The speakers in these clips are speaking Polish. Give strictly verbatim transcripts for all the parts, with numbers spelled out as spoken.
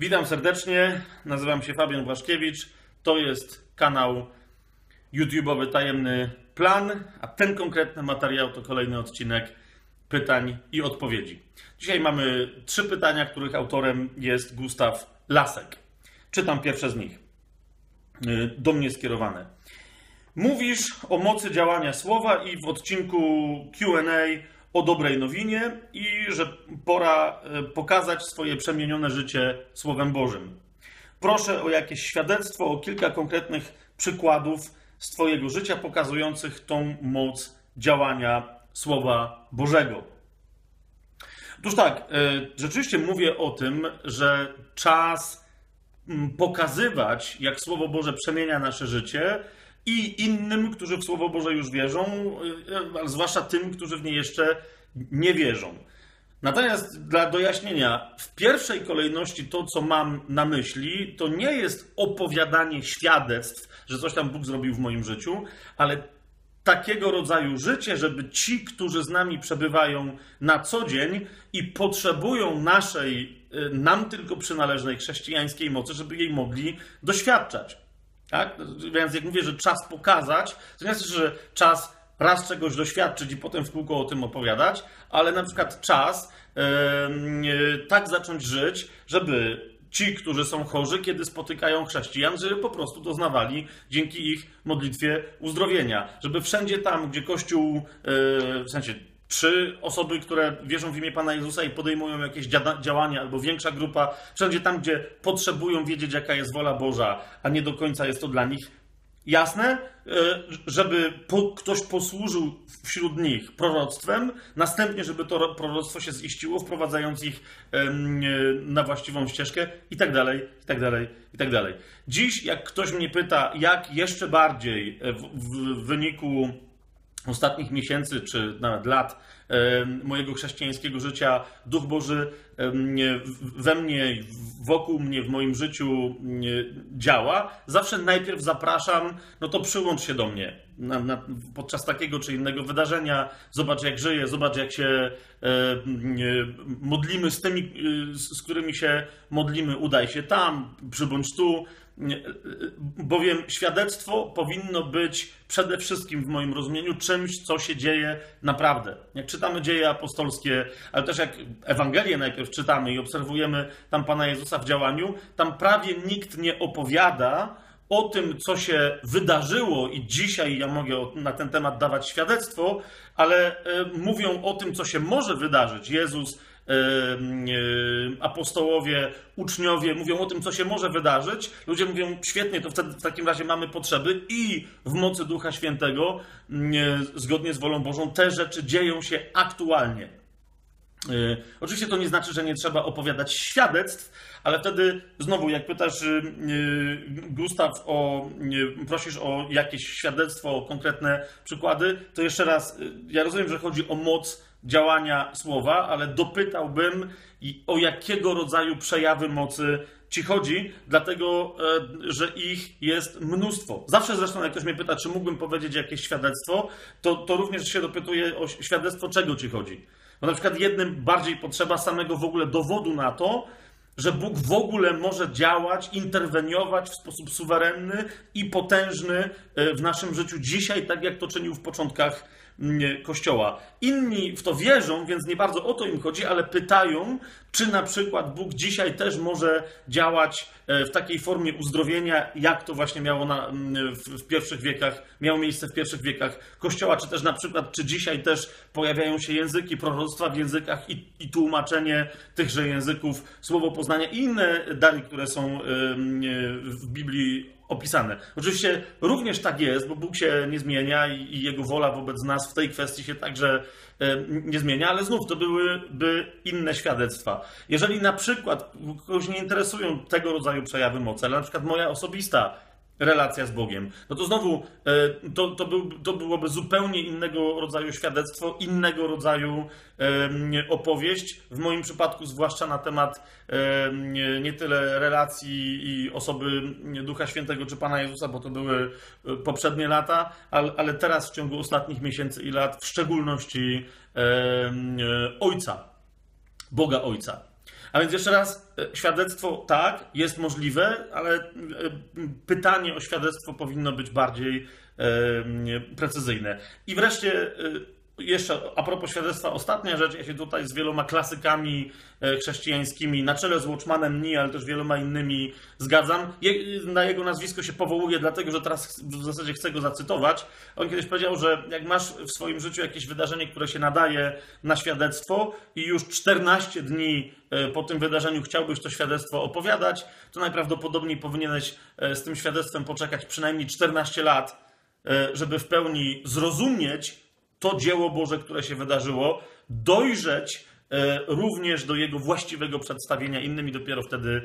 Witam serdecznie, nazywam się Fabian Błaszkiewicz, to jest kanał YouTube'owy Tajemny Plan, a ten konkretny materiał to kolejny odcinek pytań i odpowiedzi. Dzisiaj mamy trzy pytania, których autorem jest Gustaw Lasek. Czytam pierwsze z nich, do mnie skierowane. Mówisz o mocy działania słowa i w odcinku Q and A o dobrej nowinie i że pora pokazać swoje przemienione życie Słowem Bożym. Proszę o jakieś świadectwo, o kilka konkretnych przykładów z Twojego życia pokazujących tą moc działania Słowa Bożego. Otóż tak, rzeczywiście mówię o tym, że czas pokazywać, jak Słowo Boże przemienia nasze życie, i innym, którzy w Słowo Boże już wierzą, ale zwłaszcza tym, którzy w nie jeszcze nie wierzą. Natomiast dla dojaśnienia, w pierwszej kolejności to, co mam na myśli, to nie jest opowiadanie świadectw, że coś tam Bóg zrobił w moim życiu, ale takiego rodzaju życie, żeby ci, którzy z nami przebywają na co dzień i potrzebują naszej, nam tylko przynależnej chrześcijańskiej mocy, żeby jej mogli doświadczać. Tak? Więc jak mówię, że czas pokazać, to nie znaczy, że czas raz czegoś doświadczyć i potem w kółko o tym opowiadać, ale na przykład czas yy, tak zacząć żyć, żeby ci, którzy są chorzy, kiedy spotykają chrześcijan, żeby po prostu doznawali dzięki ich modlitwie uzdrowienia. Żeby wszędzie tam, gdzie Kościół, yy, w sensie trzy osoby, które wierzą w imię Pana Jezusa i podejmują jakieś działania, albo większa grupa, wszędzie tam, gdzie potrzebują wiedzieć, jaka jest wola Boża, a nie do końca jest to dla nich jasne, żeby ktoś posłużył wśród nich proroctwem, następnie, żeby to proroctwo się ziściło, wprowadzając ich na właściwą ścieżkę i tak dalej, i tak dalej, i tak dalej. Dziś, jak ktoś mnie pyta, jak jeszcze bardziej w, w wyniku ostatnich miesięcy, czy nawet lat mojego chrześcijańskiego życia Duch Boży we mnie, wokół mnie, w moim życiu działa, zawsze najpierw zapraszam, no to przyłącz się do mnie na, na, podczas takiego czy innego wydarzenia, zobacz jak żyję, zobacz jak się e, e, modlimy z tymi, z którymi się modlimy, udaj się tam, przybądź tu, bowiem świadectwo powinno być przede wszystkim w moim rozumieniu czymś, co się dzieje naprawdę. Jak czytamy dzieje apostolskie, ale też jak Ewangelię najpierw czytamy i obserwujemy tam Pana Jezusa w działaniu, tam prawie nikt nie opowiada o tym, co się wydarzyło i dzisiaj ja mogę na ten temat dawać świadectwo, ale mówią o tym, co się może wydarzyć. Jezus, apostołowie, uczniowie mówią o tym, co się może wydarzyć. Ludzie mówią, świetnie, to wtedy w takim razie mamy potrzeby i w mocy Ducha Świętego, zgodnie z wolą Bożą, te rzeczy dzieją się aktualnie. Oczywiście to nie znaczy, że nie trzeba opowiadać świadectw, ale wtedy znowu, jak pytasz Gustaw, o, prosisz o jakieś świadectwo, o konkretne przykłady, to jeszcze raz, ja rozumiem, że chodzi o moc działania słowa, ale dopytałbym, o jakiego rodzaju przejawy mocy ci chodzi, dlatego, że ich jest mnóstwo. Zawsze zresztą, jak ktoś mnie pyta, czy mógłbym powiedzieć jakieś świadectwo, to, to również się dopytuję o świadectwo, czego ci chodzi. Bo na przykład jednym bardziej potrzeba samego w ogóle dowodu na to, że Bóg w ogóle może działać, interweniować w sposób suwerenny i potężny w naszym życiu dzisiaj, tak jak to czynił w początkach Kościoła. Inni w to wierzą, więc nie bardzo o to im chodzi, ale pytają, czy na przykład Bóg dzisiaj też może działać w takiej formie uzdrowienia, jak to właśnie miało na, w pierwszych wiekach, miało miejsce w pierwszych wiekach Kościoła, czy też na przykład, czy dzisiaj też pojawiają się języki, proroctwa w językach i, i tłumaczenie tychże języków, słowo poznania i inne dary, które są w Biblii opisane. Oczywiście również tak jest, bo Bóg się nie zmienia i, i Jego wola wobec nas w tej kwestii się także e, nie zmienia, ale znów to byłyby inne świadectwa. Jeżeli na przykład kogoś nie interesują tego rodzaju przejawy mocy, ale na przykład moja osobista relacja z Bogiem, no to znowu to, to, był, to byłoby zupełnie innego rodzaju świadectwo, innego rodzaju opowieść. W moim przypadku zwłaszcza na temat nie tyle relacji i osoby Ducha Świętego czy Pana Jezusa, bo to były poprzednie lata, ale teraz w ciągu ostatnich miesięcy i lat w szczególności Ojca, Boga Ojca. A więc jeszcze raz, świadectwo tak, jest możliwe, ale pytanie o świadectwo powinno być bardziej precyzyjne. I wreszcie jeszcze a propos świadectwa, ostatnia rzecz, ja się tutaj z wieloma klasykami chrześcijańskimi, na czele z Watchmanem Nie, ale też wieloma innymi zgadzam. Na jego nazwisko się powołuję, dlatego że teraz w zasadzie chcę go zacytować. On kiedyś powiedział, że jak masz w swoim życiu jakieś wydarzenie, które się nadaje na świadectwo i już czternaście dni po tym wydarzeniu chciałbyś to świadectwo opowiadać, to najprawdopodobniej powinieneś z tym świadectwem poczekać przynajmniej czternaście lat, żeby w pełni zrozumieć to dzieło Boże, które się wydarzyło, dojrzeć również do jego właściwego przedstawienia innym i dopiero wtedy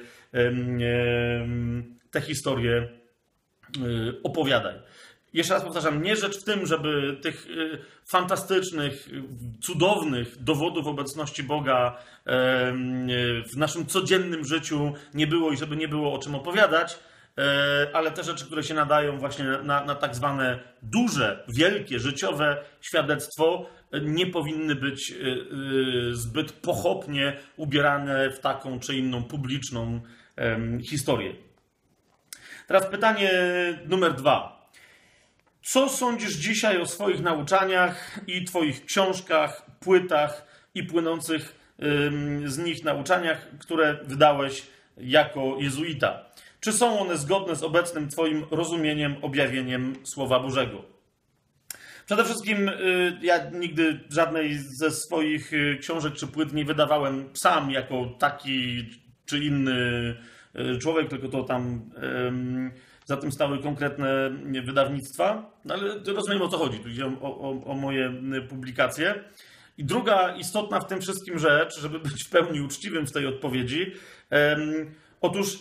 te historie opowiadaj. Jeszcze raz powtarzam, nie rzecz w tym, żeby tych fantastycznych, cudownych dowodów obecności Boga w naszym codziennym życiu nie było i żeby nie było o czym opowiadać, ale te rzeczy, które się nadają właśnie na, na tak zwane duże, wielkie, życiowe świadectwo, nie powinny być zbyt pochopnie ubierane w taką czy inną publiczną historię. Teraz pytanie numer dwa. Co sądzisz dzisiaj o swoich nauczaniach i twoich książkach, płytach i płynących z nich nauczaniach, które wydałeś jako jezuita? Czy są one zgodne z obecnym twoim rozumieniem, objawieniem Słowa Bożego? Przede wszystkim ja nigdy żadnej ze swoich książek czy płyt nie wydawałem sam jako taki czy inny człowiek, tylko to tam za tym stały konkretne wydawnictwa. No ale rozumiem, o co chodzi. Tu idzie o, o, o moje publikacje. I druga istotna w tym wszystkim rzecz, żeby być w pełni uczciwym w tej odpowiedzi, otóż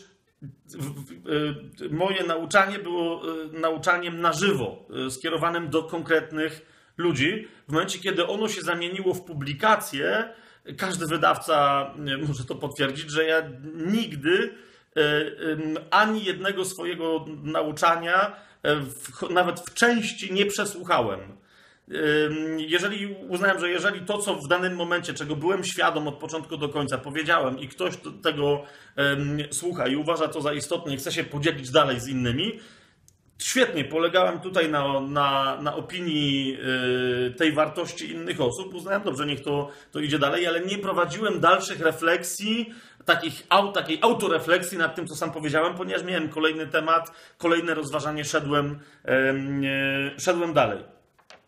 moje nauczanie było nauczaniem na żywo, skierowanym do konkretnych ludzi. W momencie, kiedy ono się zamieniło w publikację, każdy wydawca może to potwierdzić, że ja nigdy ani jednego swojego nauczania nawet w części nie przesłuchałem. Jeżeli uznałem, że jeżeli to, co w danym momencie, czego byłem świadom od początku do końca, powiedziałem i ktoś tego um, słucha i uważa to za istotne i chce się podzielić dalej z innymi, świetnie, polegałem tutaj na, na, na opinii y, tej wartości innych osób. Uznałem, dobrze, niech to, to idzie dalej, ale nie prowadziłem dalszych refleksji, takich, au, takiej autorefleksji nad tym, co sam powiedziałem, ponieważ miałem kolejny temat, kolejne rozważanie, szedłem, y, y, szedłem dalej.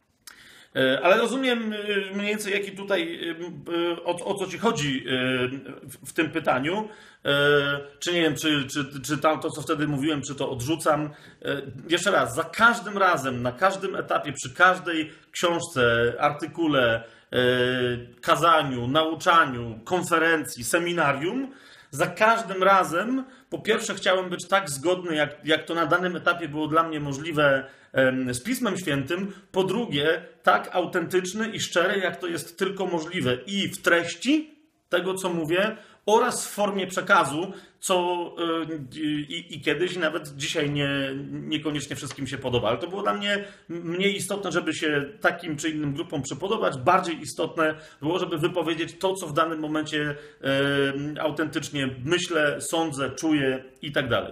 Ale rozumiem mniej więcej, jaki tutaj, o, o co ci chodzi w, w tym pytaniu. Czy nie wiem, czy, czy, czy tam to, co wtedy mówiłem, czy to odrzucam. Jeszcze raz, za każdym razem, na każdym etapie, przy każdej książce, artykule, kazaniu, nauczaniu, konferencji, seminarium, za każdym razem, po pierwsze, chciałem być tak zgodny, jak, jak to na danym etapie było dla mnie możliwe z Pismem Świętym. Po drugie, tak autentyczny i szczery, jak to jest tylko możliwe i w treści tego, co mówię, oraz w formie przekazu, co i, i kiedyś, i nawet dzisiaj nie, niekoniecznie wszystkim się podoba. Ale to było dla mnie mniej istotne, żeby się takim czy innym grupom przypodobać. Bardziej istotne było, żeby wypowiedzieć to, co w danym momencie e, autentycznie myślę, sądzę, czuję i tak dalej.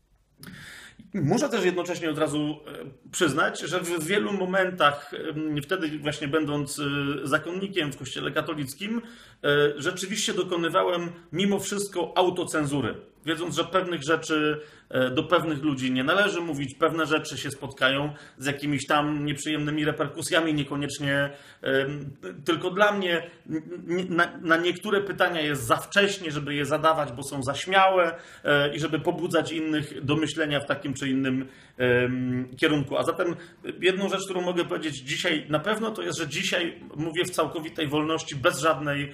Muszę też jednocześnie od razu przyznać, że w wielu momentach, wtedy właśnie będąc zakonnikiem w Kościele katolickim, rzeczywiście dokonywałem mimo wszystko autocenzury. Wiedząc, że pewnych rzeczy do pewnych ludzi nie należy mówić, pewne rzeczy się spotkają z jakimiś tam nieprzyjemnymi reperkusjami, niekoniecznie tylko dla mnie. Na, na niektóre pytania jest za wcześnie, żeby je zadawać, bo są za śmiałe i żeby pobudzać innych do myślenia w takim czy innym kierunku. A zatem jedną rzecz, którą mogę powiedzieć dzisiaj na pewno, to jest, że dzisiaj mówię w całkowitej wolności, bez żadnej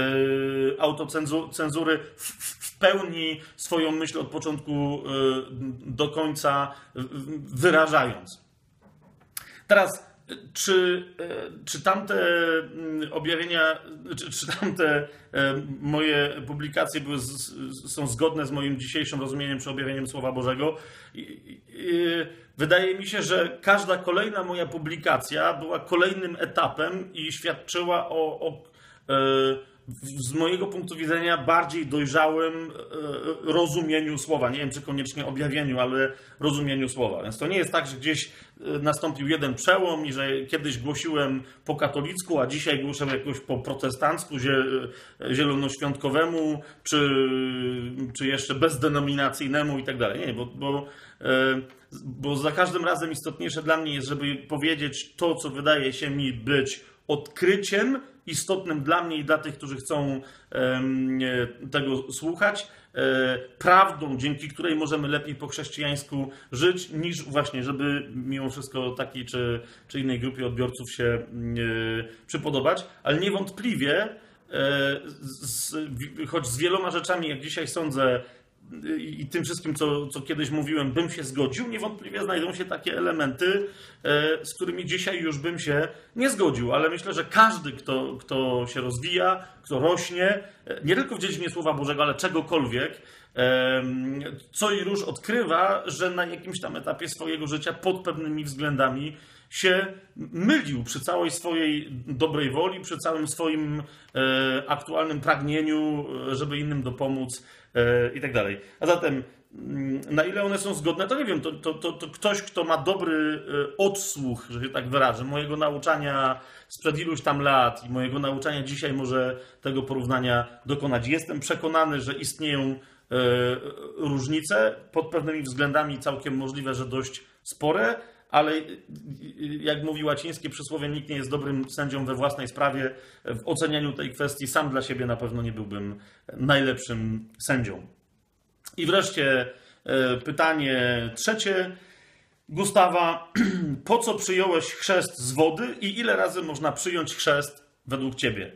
autocenzury, w, w pełni swoją myśl od początku do końca wyrażając. Teraz, czy, czy tamte objawienia, czy, czy tamte moje publikacje były z, są zgodne z moim dzisiejszym rozumieniem czy objawieniem Słowa Bożego? I, i, wydaje mi się, że każda kolejna moja publikacja była kolejnym etapem i świadczyła o, o z mojego punktu widzenia bardziej dojrzałym rozumieniu słowa. Nie wiem, czy koniecznie objawieniu, ale rozumieniu słowa. Więc to nie jest tak, że gdzieś nastąpił jeden przełom i że kiedyś głosiłem po katolicku, a dzisiaj głoszę jakoś po protestancku, zielonoświątkowemu, czy, czy jeszcze bezdenominacyjnemu i tak dalej. Nie, bo, bo, bo za każdym razem istotniejsze dla mnie jest, żeby powiedzieć to, co wydaje się mi być odkryciem istotnym dla mnie i dla tych, którzy chcą tego słuchać, prawdą, dzięki której możemy lepiej po chrześcijańsku żyć, niż właśnie, żeby mimo wszystko takiej czy, czy innej grupie odbiorców się przypodobać. Ale niewątpliwie, z, choć z wieloma rzeczami, jak dzisiaj sądzę, i tym wszystkim, co, co kiedyś mówiłem, bym się zgodził, niewątpliwie znajdą się takie elementy, z którymi dzisiaj już bym się nie zgodził, ale myślę, że każdy, kto, kto się rozwija, kto rośnie, nie tylko w dziedzinie Słowa Bożego, ale czegokolwiek, co i róż odkrywa, że na jakimś tam etapie swojego życia pod pewnymi względami się mylił przy całej swojej dobrej woli, przy całym swoim e, aktualnym pragnieniu, żeby innym dopomóc e, i tak dalej. A zatem na ile one są zgodne, to nie wiem, to, to, to, to ktoś, kto ma dobry odsłuch, że się tak wyrażę, mojego nauczania sprzed iluś tam lat i mojego nauczania dzisiaj może tego porównania dokonać. Jestem przekonany, że istnieją e, różnice, pod pewnymi względami całkiem możliwe, że dość spore, ale jak mówi łacińskie przysłowie, nikt nie jest dobrym sędzią we własnej sprawie. W ocenianiu tej kwestii sam dla siebie na pewno nie byłbym najlepszym sędzią. I wreszcie pytanie trzecie Gustawa. Po co przyjąłeś chrzest z wody i ile razy można przyjąć chrzest według ciebie?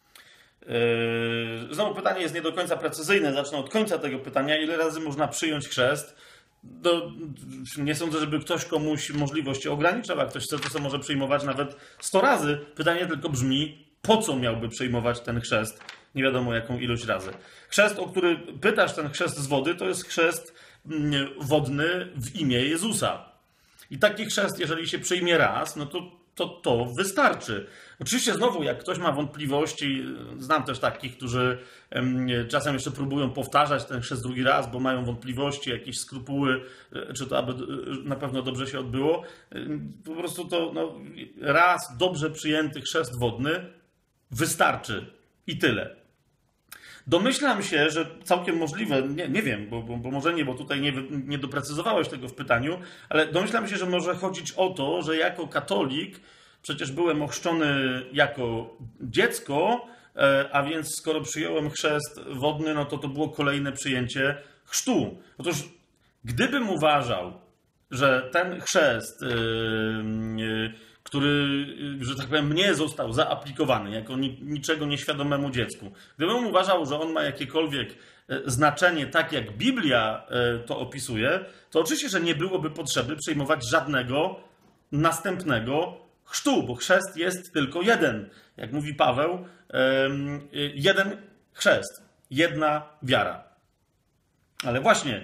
Znowu pytanie jest nie do końca precyzyjne. Zacznę od końca tego pytania. Ile razy można przyjąć chrzest? Do, nie sądzę, żeby ktoś komuś możliwości ograniczał. Jak ktoś chce, to sobie może przyjmować nawet sto razy. Pytanie tylko brzmi, po co miałby przyjmować ten chrzest? Nie wiadomo jaką ilość razy. Chrzest, o który pytasz, ten chrzest z wody, to jest chrzest wodny w imię Jezusa. I taki chrzest, jeżeli się przyjmie raz, no to to, to wystarczy. Oczywiście znowu, jak ktoś ma wątpliwości, znam też takich, którzy czasem jeszcze próbują powtarzać ten chrzest drugi raz, bo mają wątpliwości, jakieś skrupuły, czy to aby na pewno dobrze się odbyło. Po prostu to no, raz dobrze przyjęty chrzest wodny wystarczy i tyle. Domyślam się, że całkiem możliwe, nie, nie wiem, bo, bo, bo może nie, bo tutaj nie, nie doprecyzowałeś tego w pytaniu, ale domyślam się, że może chodzić o to, że jako katolik przecież byłem ochrzczony jako dziecko, a więc skoro przyjąłem chrzest wodny, no to to było kolejne przyjęcie chrztu. Otóż gdybym uważał, że ten chrzest, yy, yy, który, że tak powiem, mnie został zaaplikowany jako niczego nieświadomemu dziecku. Gdybym uważał, że on ma jakiekolwiek znaczenie, tak jak Biblia to opisuje, to oczywiście, że nie byłoby potrzeby przyjmować żadnego następnego chrztu, bo chrzest jest tylko jeden. Jak mówi Paweł, jeden chrzest, jedna wiara. Ale właśnie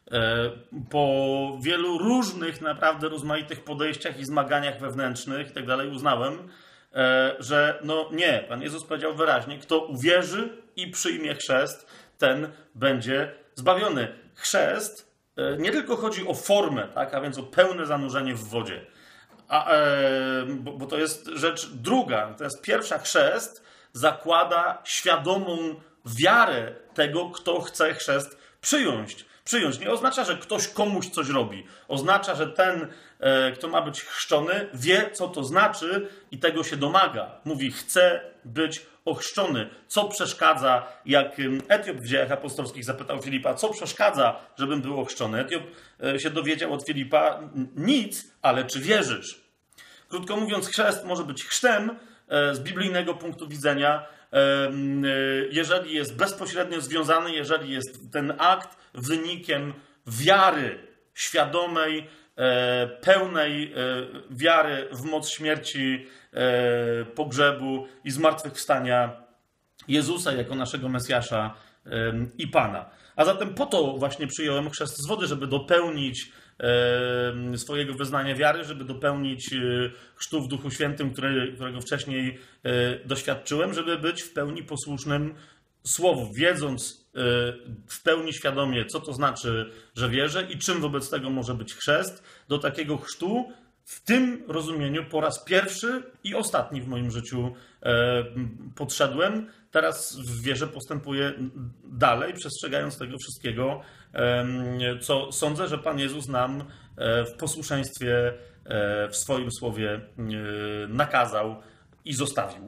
po wielu różnych, naprawdę rozmaitych podejściach i zmaganiach wewnętrznych i tak dalej uznałem, że no nie, Pan Jezus powiedział wyraźnie, kto uwierzy i przyjmie chrzest, ten będzie zbawiony. Chrzest nie tylko chodzi o formę, tak, a więc o pełne zanurzenie w wodzie, a, bo, bo to jest rzecz druga. To jest pierwsza, chrzest zakłada świadomą wiarę tego, kto chce chrzest przyjąć. Przyjąć nie oznacza, że ktoś komuś coś robi. Oznacza, że ten, kto ma być chrzczony, wie, co to znaczy i tego się domaga. Mówi, chcę być ochrzczony. Co przeszkadza, jak Etiop w Dziejach Apostolskich zapytał Filipa, co przeszkadza, żebym był ochrzczony? Etiop się dowiedział od Filipa, nic, ale czy wierzysz? Krótko mówiąc, chrzest może być chrztem z biblijnego punktu widzenia, jeżeli jest bezpośrednio związany, jeżeli jest ten akt wynikiem wiary świadomej, pełnej wiary w moc śmierci, pogrzebu i zmartwychwstania Jezusa jako naszego Mesjasza i Pana. A zatem po to właśnie przyjąłem chrzest z wody, żeby dopełnić e, swojego wyznania wiary, żeby dopełnić e, chrztu w Duchu Świętym, który, którego wcześniej e, doświadczyłem, żeby być w pełni posłusznym Słowu, wiedząc e, w pełni świadomie, co to znaczy, że wierzę i czym wobec tego może być chrzest. Do takiego chrztu w tym rozumieniu po raz pierwszy i ostatni w moim życiu e, podszedłem. Teraz w wierze postępuję dalej, przestrzegając tego wszystkiego, e, co sądzę, że Pan Jezus nam e, w posłuszeństwie e, w swoim słowie e, nakazał i zostawił.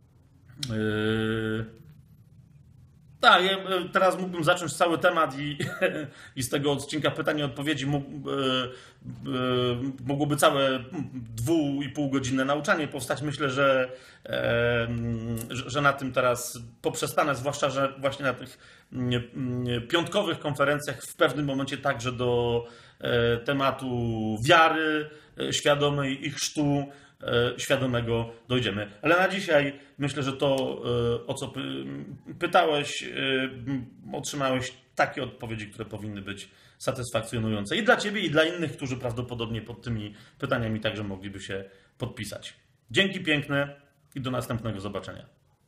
E, Tak, ja teraz mógłbym zacząć cały temat i, i z tego odcinka pytań i odpowiedzi mógł, e, e, mogłoby całe dwu i pół godzinne nauczanie powstać. Myślę, że, e, że na tym teraz poprzestanę, zwłaszcza, że właśnie na tych piątkowych konferencjach w pewnym momencie także do e, tematu wiary świadomej i chrztu świadomego dojdziemy. Ale na dzisiaj myślę, że to, o co pytałeś, otrzymałeś takie odpowiedzi, które powinny być satysfakcjonujące i dla Ciebie, i dla innych, którzy prawdopodobnie pod tymi pytaniami także mogliby się podpisać. Dzięki piękne i do następnego zobaczenia.